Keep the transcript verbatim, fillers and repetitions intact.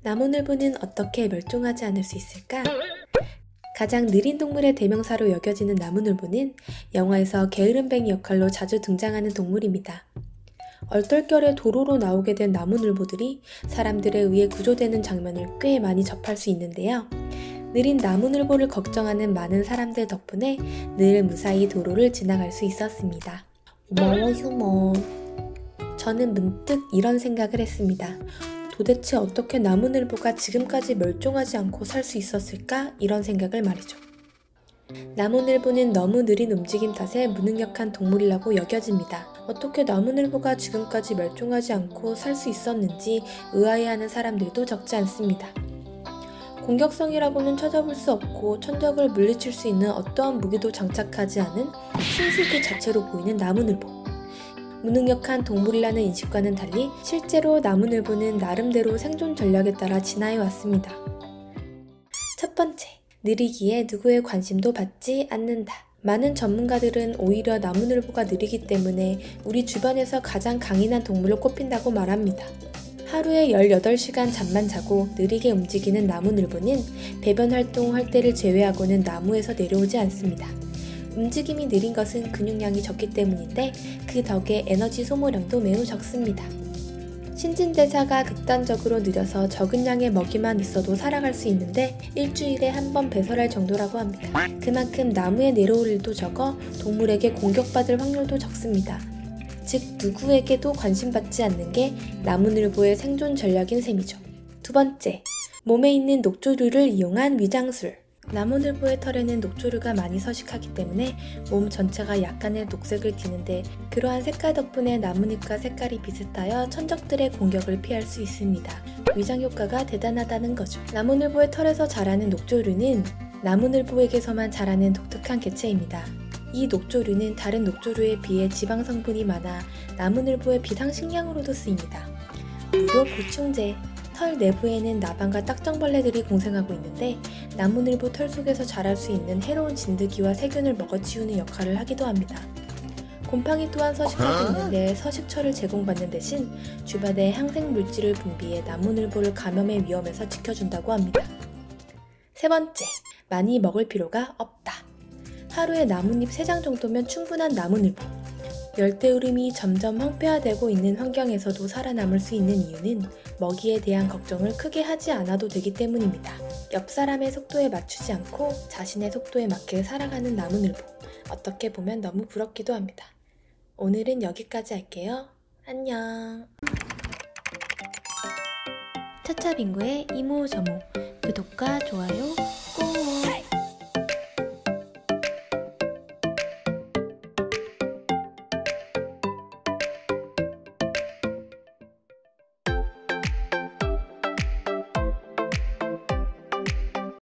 나무늘보는 어떻게 멸종하지 않을 수 있을까? 가장 느린 동물의 대명사로 여겨지는 나무늘보는 영화에서 게으름뱅이 역할로 자주 등장하는 동물입니다. 얼떨결에 도로로 나오게 된 나무늘보들이 사람들에 의해 구조되는 장면을 꽤 많이 접할 수 있는데요. 느린 나무늘보를 걱정하는 많은 사람들 덕분에 늘 무사히 도로를 지나갈 수 있었습니다. 고마워 휴먼. 저는 문득 이런 생각을 했습니다. 도대체 어떻게 나무늘보가 지금까지 멸종하지 않고 살 수 있었을까? 이런 생각을 말이죠. 나무늘보는 너무 느린 움직임 탓에 무능력한 동물이라고 여겨집니다. 어떻게 나무늘보가 지금까지 멸종하지 않고 살 수 있었는지 의아해하는 사람들도 적지 않습니다. 공격성이라고는 찾아볼 수 없고 천적을 물리칠 수 있는 어떠한 무기도 장착하지 않은 신수 그 자체로 보이는 나무늘보. 무능력한 동물이라는 인식과는 달리 실제로 나무늘보는 나름대로 생존 전략에 따라 진화해 왔습니다. 첫 번째, 느리기에 누구의 관심도 받지 않는다. 많은 전문가들은 오히려 나무늘보가 느리기 때문에 우리 주변에서 가장 강인한 동물로 꼽힌다고 말합니다. 하루에 열여덟 시간 잠만 자고 느리게 움직이는 나무늘보는 배변 활동할 때를 제외하고는 나무에서 내려오지 않습니다. 움직임이 느린 것은 근육량이 적기 때문인데 그 덕에 에너지 소모량도 매우 적습니다. 신진대사가 극단적으로 느려서 적은 양의 먹이만 있어도 살아갈 수 있는데 일주일에 한 번 배설할 정도라고 합니다. 그만큼 나무에 내려올 일도 적어 동물에게 공격받을 확률도 적습니다. 즉 누구에게도 관심받지 않는 게 나무늘보의 생존 전략인 셈이죠. 두 번째, 몸에 있는 녹조류를 이용한 위장술. 나무늘보의 털에는 녹조류가 많이 서식하기 때문에 몸 전체가 약간의 녹색을 띠는데 그러한 색깔 덕분에 나뭇잎과 색깔이 비슷하여 천적들의 공격을 피할 수 있습니다. 위장 효과가 대단하다는 거죠. 나무늘보의 털에서 자라는 녹조류는 나무늘보에게서만 자라는 독특한 개체입니다. 이 녹조류는 다른 녹조류에 비해 지방 성분이 많아 나무늘보의 비상식량으로도 쓰입니다. 무료 보충제. 털 내부에는 나방과 딱정벌레들이 공생하고 있는데 나무늘보 털 속에서 자랄 수 있는 해로운 진드기와 세균을 먹어치우는 역할을 하기도 합니다. 곰팡이 또한 서식하고 있는데 서식처를 제공받는 대신 주변에 항생물질을 분비해 나무늘보를 감염의 위험에서 지켜준다고 합니다. 세 번째, 많이 먹을 필요가 없다. 하루에 나뭇잎 세 장 정도면 충분한 나무늘보. 열대우림이 점점 황폐화되고 있는 환경에서도 살아남을 수 있는 이유는 먹이에 대한 걱정을 크게 하지 않아도 되기 때문입니다. 옆 사람의 속도에 맞추지 않고 자신의 속도에 맞게 살아가는 나무늘보. 어떻게 보면 너무 부럽기도 합니다. 오늘은 여기까지 할게요. 안녕. 차차빙고의 이모저모. 구독과 좋아요 꼭!